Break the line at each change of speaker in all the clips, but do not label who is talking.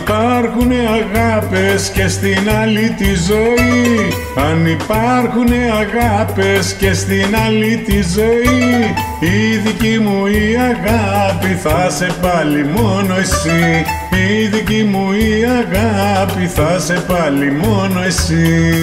υπάρχουνε αγάπες και στην άλλη τη ζωή, αν υπάρχουνε αγάπες και στην άλλη τη ζωή, η δική μου η αγάπη θα σε πάλι μόνο εσύ, η δική μου η αγάπη θα σε πάλι μόνο εσύ.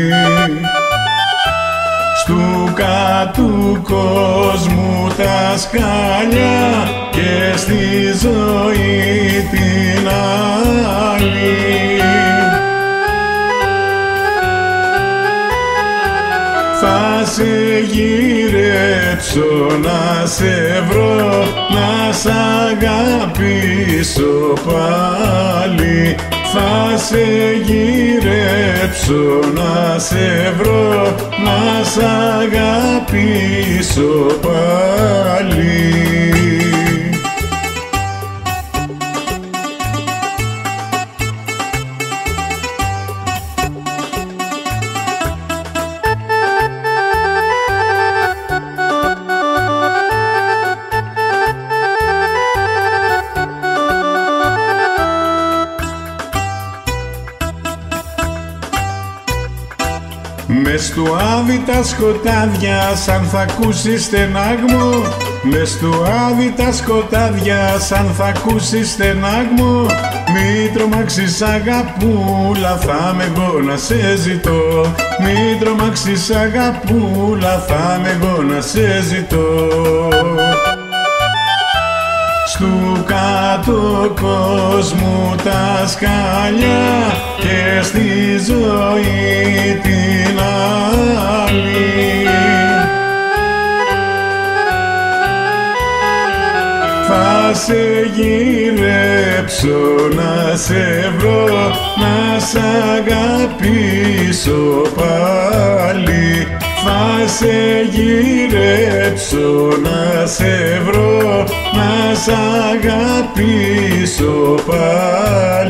Στου κάτω κόσμου τα σκάλια και στη ζωή την άλλη, θα σε γυρέψω να σε βρω, να σ' αγαπήσω πάλι, θα σε γυρέψω να σε βρω, να σ' αγαπήσω πάλι. Μες του άδει τα σκοτάδια σαν θα ακούσεις στενάγμο, μες του άδει τα σκοτάδια σαν θα ακούσεις στενάγμο, μη τρομάξεις αγαπούλα, θα με εγώ να σε ζητώ, μη τρομάξεις αγαπούλα, θα με εγώ να σε ζητώ. Στου κάτω κόσμου τα σκάλια και στη ζωή την άλλη, θα σε γυρέψω να σε βρω, να σ' αγαπήσω πάλι, θα σε γυρέψω να σε βρω, να σ' αγαπήσω πάλι.